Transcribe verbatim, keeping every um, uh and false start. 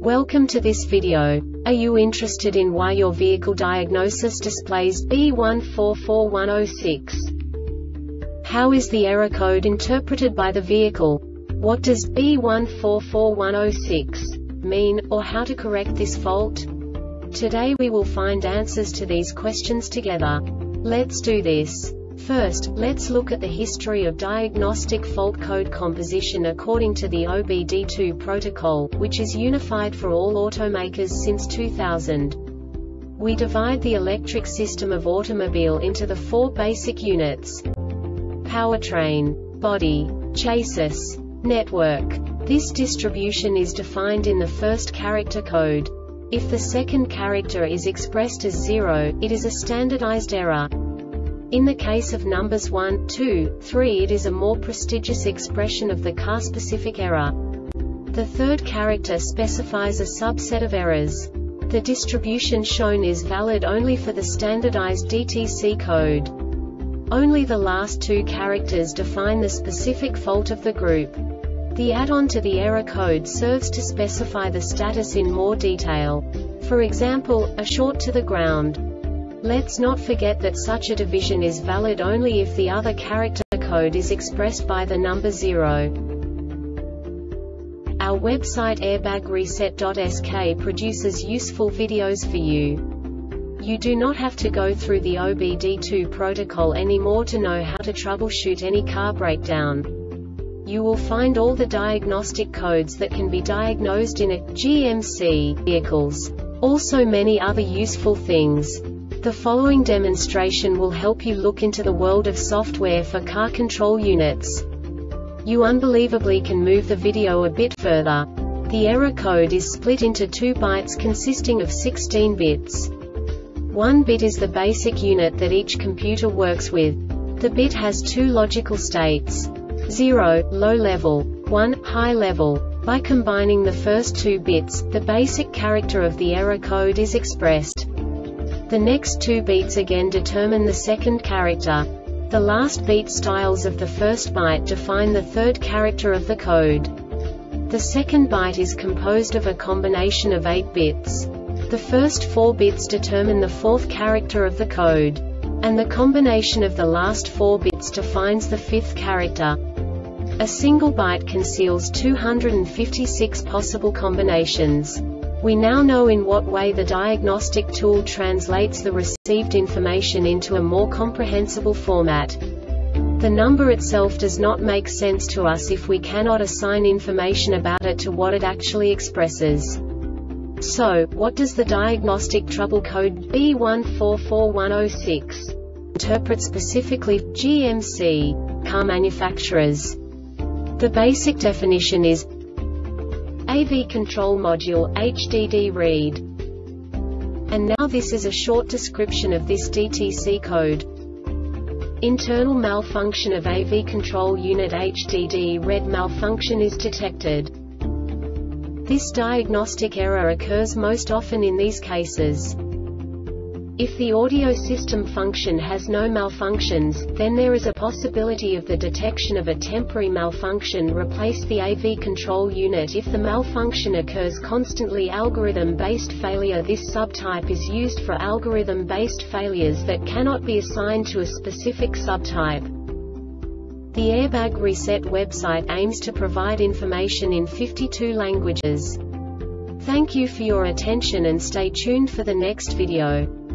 Welcome to this video. Are you interested in why your vehicle diagnosis displays B one four four one zero six? How is the error code interpreted by the vehicle? What does B one four four one zero six mean, or how to correct this fault? Today we will find answers to these questions together. Let's do this. First, let's look at the history of diagnostic fault code composition according to the O B D two protocol, which is unified for all automakers since two thousand. We divide the electric system of automobile into the four basic units: powertrain, body, chassis, network. This distribution is defined in the first character code. If the second character is expressed as zero, it is a standardized error. In the case of numbers one, two, three, it is a more prestigious expression of the car-specific error. The third character specifies a subset of errors. The distribution shown is valid only for the standardized D T C code. Only the last two characters define the specific fault of the group. The add-on to the error code serves to specify the status in more detail. For example, a short to the ground. Let's not forget that such a division is valid only if the other character code is expressed by the number zero. Our website airbag reset dot S K produces useful videos for you. You do not have to go through the O B D two protocol anymore to know how to troubleshoot any car breakdown. You will find all the diagnostic codes that can be diagnosed in a G M C vehicles. Also many other useful things. The following demonstration will help you look into the world of software for car control units. You unbelievably can move the video a bit further. The error code is split into two bytes consisting of sixteen bits. One bit is the basic unit that each computer works with. The bit has two logical states: zero, low level, one, high level. By combining the first two bits, the basic character of the error code is expressed. The next two beats again determine the second character. The last beat styles of the first byte define the third character of the code. The second byte is composed of a combination of eight bits. The first four bits determine the fourth character of the code. And the combination of the last four bits defines the fifth character. A single byte conceals two hundred fifty-six possible combinations. We now know in what way the diagnostic tool translates the received information into a more comprehensible format. The number itself does not make sense to us if we cannot assign information about it to what it actually expresses. So, what does the diagnostic trouble code B one four four one zero six interpret specifically for G M C car manufacturers? The basic definition is A V Control Module H D D read. And now this is a short description of this D T C code. Internal malfunction of A V Control Unit H D D read malfunction is detected. This diagnostic error occurs most often in these cases. If the audio system function has no malfunctions, then there is a possibility of the detection of a temporary malfunction replace the A V control unit. If the malfunction occurs constantly, algorithm-based failure. This subtype is used for algorithm-based failures that cannot be assigned to a specific subtype. The Airbag Reset website aims to provide information in fifty-two languages. Thank you for your attention and stay tuned for the next video.